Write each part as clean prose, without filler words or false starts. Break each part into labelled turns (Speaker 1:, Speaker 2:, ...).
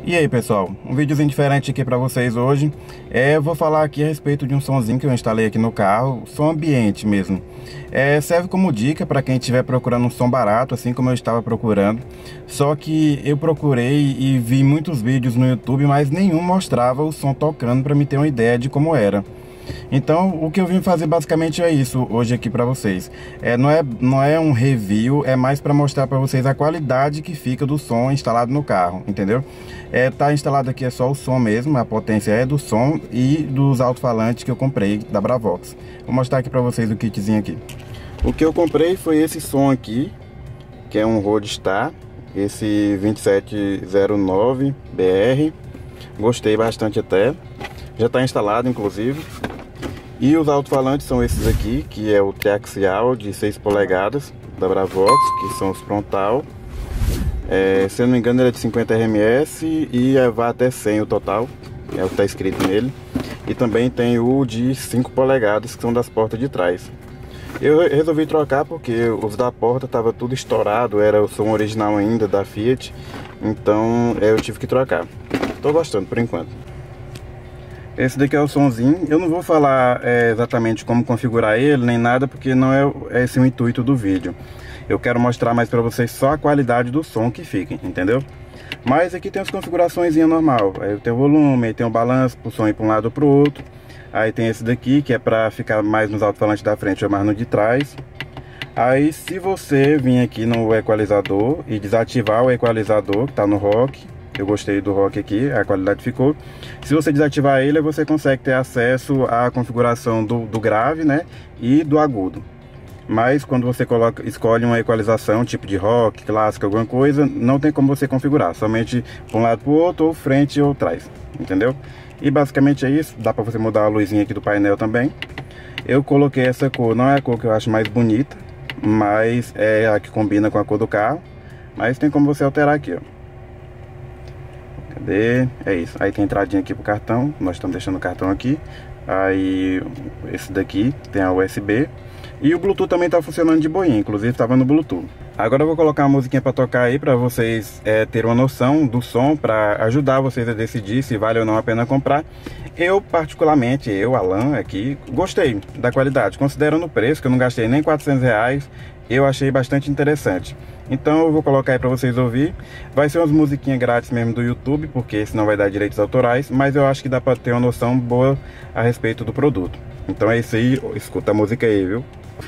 Speaker 1: E aí pessoal, um videozinho diferente aqui pra vocês hoje. Eu vou falar aqui a respeito de um sonzinho que eu instalei aqui no carro, som ambiente mesmo. Serve como dica para quem estiver procurando um som barato, assim como eu estava procurando. Só que eu procurei e vi muitos vídeos no YouTube, mas nenhum mostrava o som tocando para me ter uma ideia de como era. Então o que eu vim fazer basicamente é isso hoje aqui para vocês. Não é um review, é mais para mostrar para vocês a qualidade que fica do som instalado no carro, entendeu? Tá instalado aqui é só o som mesmo, a potência é do som e dos alto-falantes que eu comprei da Bravox. Vou mostrar aqui para vocês o kitzinho aqui. O que eu comprei foi esse som aqui, que é um Roadstar, esse 2709BR. Gostei bastante até. Já está instalado inclusive. E os alto-falantes são esses aqui, que é o triaxial de 6 polegadas da Bravox, que são os frontal. Se eu não me engano ele é de 50 RMS e vai até 100 o total, é o que está escrito nele. E também tem o de 5 polegadas, que são das portas de trás. Eu resolvi trocar porque os da porta tava tudo estourado, era o som original ainda da Fiat. Então eu tive que trocar. Tô gostando por enquanto. Esse daqui é o somzinho. Eu não vou falar exatamente como configurar ele nem nada, porque não é esse o intuito do vídeo. Eu quero mostrar mais para vocês só a qualidade do som que fica, entendeu? Mas aqui tem as configurações normal. Aí tem o volume, aí tem o balanço pro som ir para um lado ou para o outro. Aí tem esse daqui que é para ficar mais nos alto-falantes da frente ou mais no de trás. Aí se você vir aqui no equalizador e desativar o equalizador que está no rock, eu gostei do rock aqui, a qualidade ficou. Se você desativar ele, você consegue ter acesso à configuração do grave, né, e do agudo. Mas quando você escolhe uma equalização, tipo de rock, clássico, alguma coisa, não tem como você configurar. Somente para um lado para o outro, ou frente ou trás, entendeu? E basicamente é isso. Dá para você mudar a luzinha aqui do painel também. Eu coloquei essa cor, não é a cor que eu acho mais bonita, mas é a que combina com a cor do carro. Mas tem como você alterar aqui, ó. Cadê? É isso. Aí tem entradinha aqui pro cartão. Nós estamos deixando o cartão aqui. Aí esse daqui tem a USB. E o Bluetooth também tá funcionando de boinha. Inclusive estava no Bluetooth. Agora eu vou colocar uma musiquinha para tocar aí, para vocês terem uma noção do som, para ajudar vocês a decidir se vale ou não a pena comprar. Eu particularmente, Alan aqui, gostei da qualidade. Considerando o preço, que eu não gastei nem R$400, eu achei bastante interessante. Então eu vou colocar aí para vocês ouvir. Vai ser umas musiquinhas grátis mesmo do YouTube, porque senão vai dar direitos autorais. Mas eu acho que dá para ter uma noção boa a respeito do produto. Então é isso aí, escuta a música aí, viu?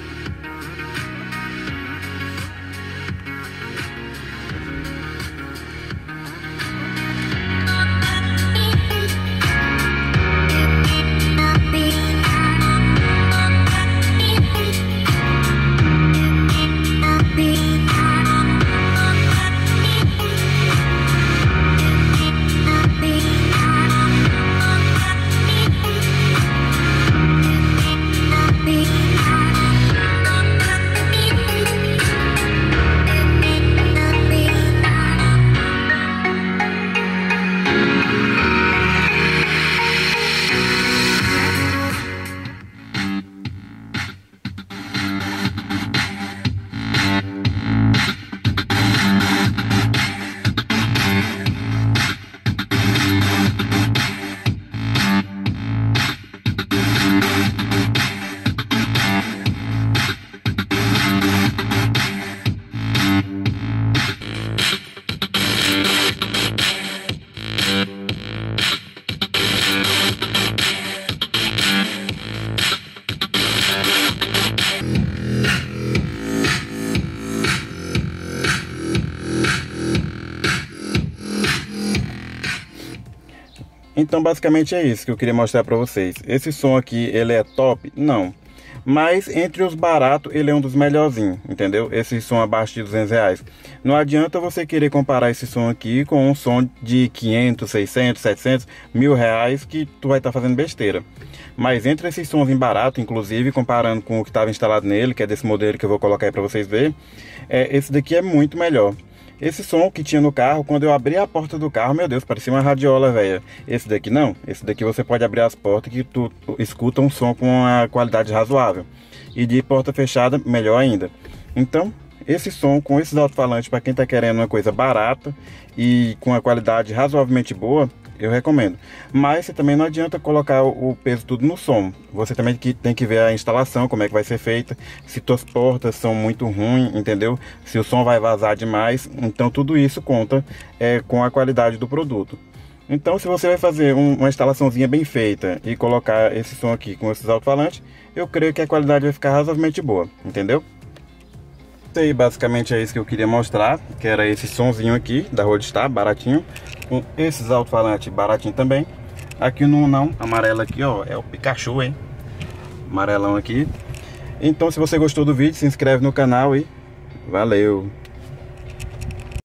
Speaker 1: Então basicamente é isso que eu queria mostrar para vocês. Esse som aqui, ele é top? Não. Mas entre os baratos, ele é um dos melhorzinhos, entendeu? Esse som abaixo de R$200. Não adianta você querer comparar esse som aqui com um som de 500, 600, 700, R$1.000 que tu vai estar fazendo besteira. Mas entre esses sons em barato, inclusive, comparando com o que estava instalado nele, que é desse modelo que eu vou colocar aí para vocês verem, esse daqui é muito melhor. Esse som que tinha no carro, quando eu abri a porta do carro, meu Deus, parecia uma radiola, velho. Esse daqui não. Esse daqui você pode abrir as portas que tu escuta um som com uma qualidade razoável. E de porta fechada, melhor ainda. Então, esse som com esses alto-falantes, para quem está querendo uma coisa barata e com a qualidade razoavelmente boa, eu recomendo. Mas você também não adianta colocar o peso tudo no som. Você também tem que ver a instalação, como é que vai ser feita, se suas portas são muito ruins, entendeu? Se o som vai vazar demais. Então tudo isso conta com a qualidade do produto. Então, se você vai fazer uma instalaçãozinha bem feita e colocar esse som aqui com esses alto-falantes, eu creio que a qualidade vai ficar razoavelmente boa, entendeu? E basicamente é isso que eu queria mostrar, que era esse sonzinho aqui da Roadstar, baratinho, com esses alto-falantes baratinho também. Aqui no não, amarelo aqui, ó, é o Pikachu, hein? Amarelão aqui. Então, se você gostou do vídeo, se inscreve no canal e valeu!